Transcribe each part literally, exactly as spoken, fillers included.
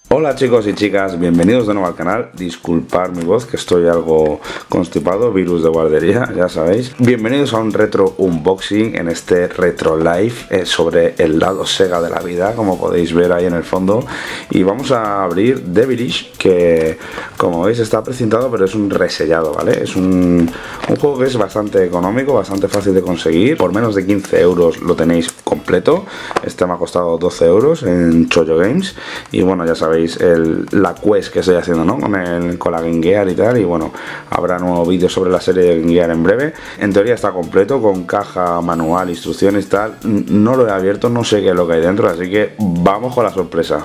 Hola chicos y chicas, bienvenidos de nuevo al canal. Disculpad mi voz que estoy algo constipado, virus de guardería, ya sabéis. Bienvenidos a un retro unboxing en este retro live eh, sobre el lado Sega de la vida, como podéis ver ahí en el fondo. Y vamos a abrir Devilish, que como veis está precintado pero es un resellado, ¿vale? Es un, un juego que es bastante económico, bastante fácil de conseguir. Por menos de quince euros lo tenéis completo. Este me ha costado doce euros en Choyo Games. Y bueno, ya sabéis El, la quest que estoy haciendo, ¿no? Con, el, con la Game Gear y tal, y bueno, habrá nuevo vídeo sobre la serie de Game Gear en breve. En teoría está completo, con caja, manual, instrucciones y tal. No lo he abierto, no sé qué es lo que hay dentro, así que vamos con la sorpresa.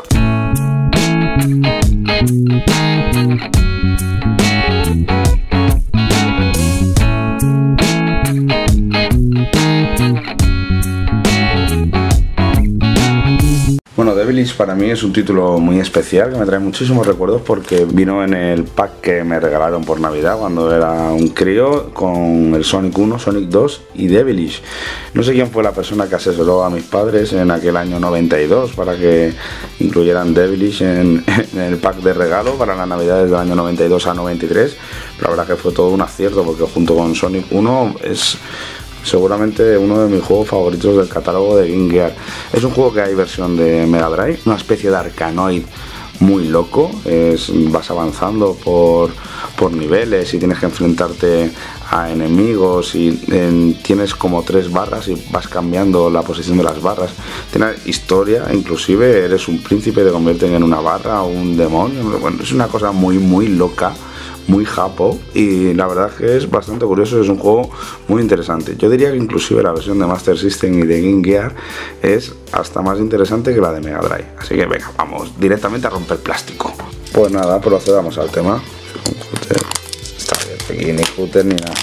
Bueno, Devilish para mí es un título muy especial que me trae muchísimos recuerdos porque vino en el pack que me regalaron por Navidad cuando era un crío, con el Sonic uno, Sonic dos y Devilish. No sé quién fue la persona que asesoró a mis padres en aquel año noventa y dos para que incluyeran Devilish en, en el pack de regalo para las Navidades del año noventa y dos a noventa y tres. La verdad que fue todo un acierto porque junto con Sonic uno es seguramente uno de mis juegos favoritos del catálogo de Game Gear. Es un juego que hay versión de Mega Drive, una especie de Arkanoid muy loco. Es, vas avanzando por, por niveles y tienes que enfrentarte a enemigos y en, tienes como tres barras y vas cambiando la posición de las barras. Tiene historia, inclusive eres un príncipe, te convierten en una barra o un demonio. Bueno, es una cosa muy muy loca, muy japo, y la verdad es que es bastante curioso. Es un juego muy interesante. Yo diría que inclusive la versión de Master System y de Game Gear es hasta más interesante que la de Mega Drive. Así que venga, vamos directamente a romper plástico. Pues nada, procedamos al tema. Está bien, aquí ni cúter ni nada.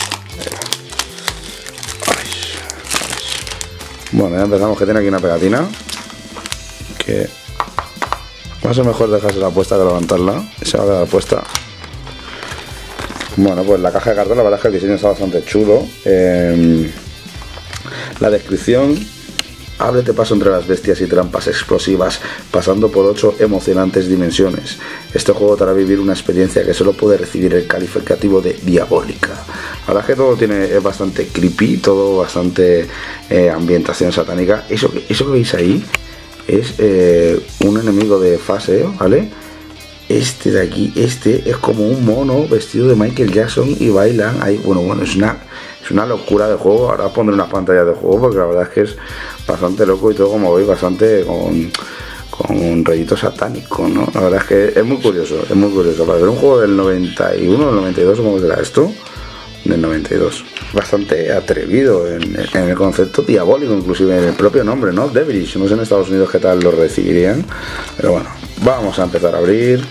Ay, ay. Bueno, ya empezamos, que tiene aquí una pegatina que va a ser mejor dejársela puesta que levantarla. Se va a quedar puesta. Bueno, pues la caja de cartón, la verdad es que el diseño está bastante chulo. Eh, la descripción: ábrete paso entre las bestias y trampas explosivas, pasando por ocho emocionantes dimensiones. Este juego te hará vivir una experiencia que solo puede recibir el calificativo de diabólica. La verdad es que todo tiene, es bastante creepy, todo bastante eh, ambientación satánica. Eso, eso que veis ahí es eh, un enemigo de fase, ¿vale? Este de aquí, este es como un mono vestido de Michael Jackson y bailan ahí. Bueno, bueno, es una, es una locura de juego. Ahora os pondré unas pantallas de juego porque la verdad es que es bastante loco y todo, como veis, bastante con, con un rollito satánico, ¿no? La verdad es que es muy curioso, es muy curioso. Para ver un juego del noventa y uno, del noventa y dos, ¿cómo será esto? Del noventa y dos. Bastante atrevido en, en el concepto diabólico, inclusive en el propio nombre, ¿no? Devilish. No sé en Estados Unidos qué tal lo recibirían, pero bueno, vamos a empezar a abrir.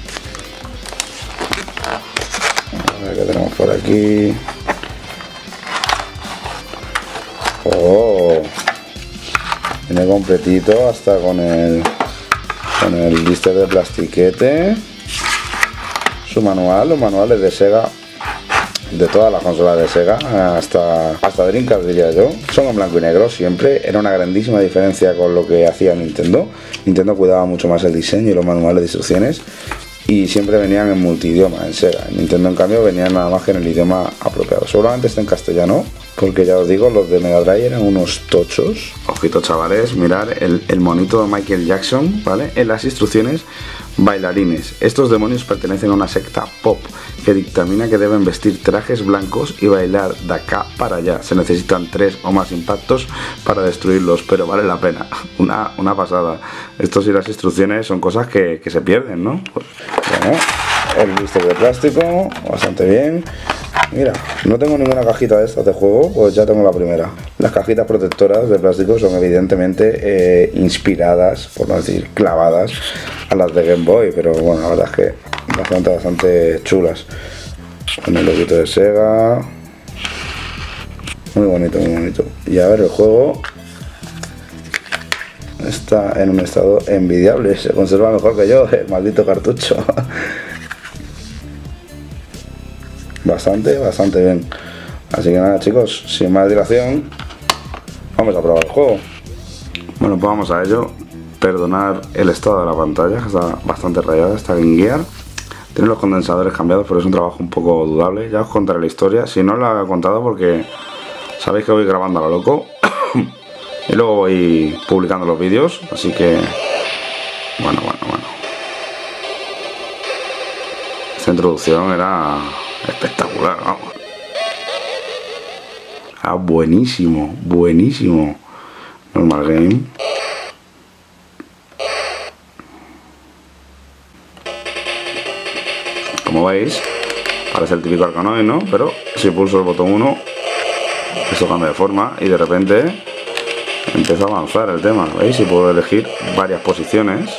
A ver qué tenemos por aquí. Oh, viene completito hasta con el con el blister de plastiquete. Su manual, los manuales de Sega, de todas las consolas de Sega, hasta, hasta Dreamcast diría yo, son en blanco y negro siempre. Era una grandísima diferencia con lo que hacía Nintendo. Nintendo cuidaba mucho más el diseño y los manuales de instrucciones, y siempre venían en multidioma. En Sega, en Nintendo en cambio venían nada más que en el idioma apropiado. Seguramente está en castellano, porque ya os digo, los de Mega Drive eran unos tochos. Ojito chavales, mirad el, el monito de Michael Jackson, ¿vale? En las instrucciones: bailarines. Estos demonios pertenecen a una secta pop que dictamina que deben vestir trajes blancos y bailar de acá para allá. Se necesitan tres o más impactos para destruirlos, pero vale la pena. Una, una pasada. Estos y las instrucciones son cosas que, que se pierden, ¿no? Pues, bueno, el blister de plástico, bastante bien. Mira, no tengo ninguna cajita de estas de juego, pues ya tengo la primera. Las cajitas protectoras de plástico son evidentemente eh, inspiradas, por no decir clavadas, a las de Game Boy, pero bueno, la verdad es que bastante, bastante chulas. Con el loguito de Sega. Muy bonito, muy bonito. Y a ver, el juego está en un estado envidiable, se conserva mejor que yo, el maldito cartucho. Bastante, bastante bien. Así que nada chicos, sin más dilación, vamos a probar el juego. Bueno, pues vamos a ello. perdonar el estado de la pantalla, que está bastante rayada esta Game Gear. Tiene los condensadores cambiados, pero es un trabajo un poco dudable. Ya os contaré la historia, si no la he contado porque sabéis que voy grabando a lo loco y luego voy publicando los vídeos, así que bueno, bueno, bueno. Esta introducción era espectacular, vamos. Ah, buenísimo, buenísimo. Normal Game. Como veis, parece el típico Arkanoid, ¿no? Pero si pulso el botón uno, esto cambia de forma y de repente empieza a avanzar el tema. ¿Veis? Y puedo elegir varias posiciones.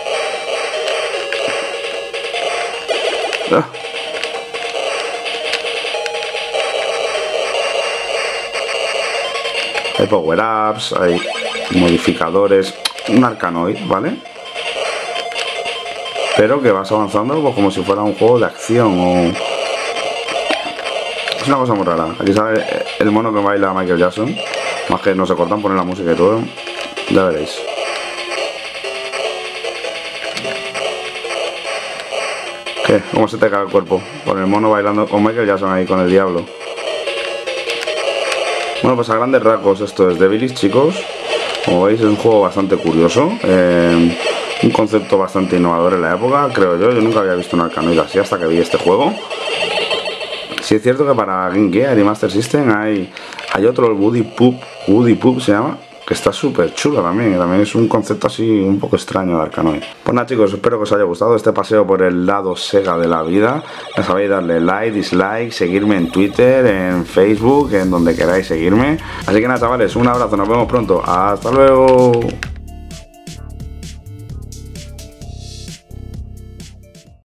Ah. Hay power-ups, hay modificadores, un Arkanoid, ¿vale? Pero que vas avanzando pues, como si fuera un juego de acción o... Es una cosa muy rara. Aquí sale el mono que baila Michael Jackson. Más que no se cortan, ponen la música y todo. Ya veréis. ¿Qué? ¿Cómo se te cae el cuerpo? Con el mono bailando con Michael Jackson ahí, con el diablo. Bueno, pues a grandes rasgos esto es Devilis, chicos. Como veis es un juego bastante curioso. Eh, un concepto bastante innovador en la época, creo yo. Yo nunca había visto un Arkanoid así hasta que vi este juego. Sí es cierto que para Game Gear y Master System hay, hay otro, el Woody Poop, Woody Poop se llama, que está súper chulo también, y también es un concepto así un poco extraño de Arkanoid. Pues nada chicos, espero que os haya gustado este paseo por el lado Sega de la vida. Ya sabéis, darle like, dislike, seguirme en Twitter, en Facebook, en donde queráis seguirme. Así que nada chavales, un abrazo, nos vemos pronto, hasta luego.